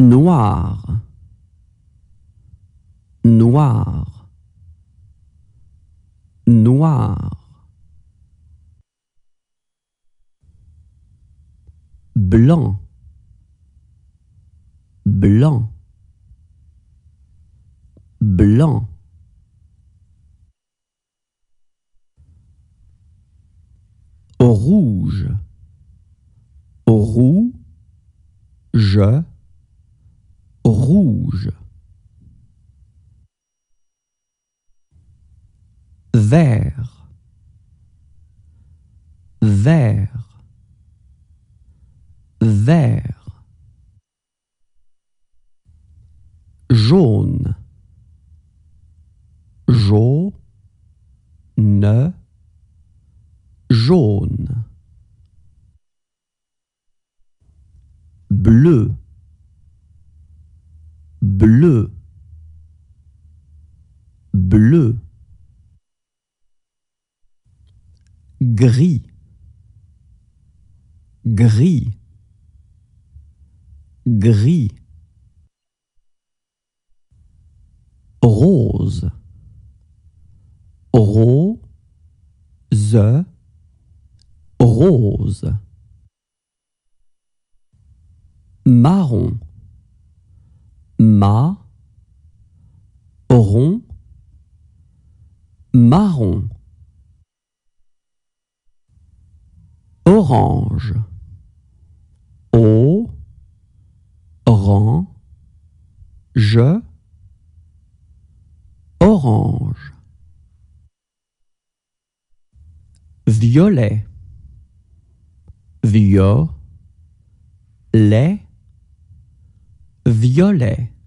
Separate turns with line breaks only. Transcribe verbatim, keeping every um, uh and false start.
Noir, noir, noir. Blanc, blanc, blanc. Rouge, rouge, rouge. Vert, vert, vert. Jaune, jaune, jaune. Bleu, bleu, bleu. Gris, gris, gris. Rose, rose, rose. Marron, marron, marron. Orange, orange, orange. Violet, violet, violet.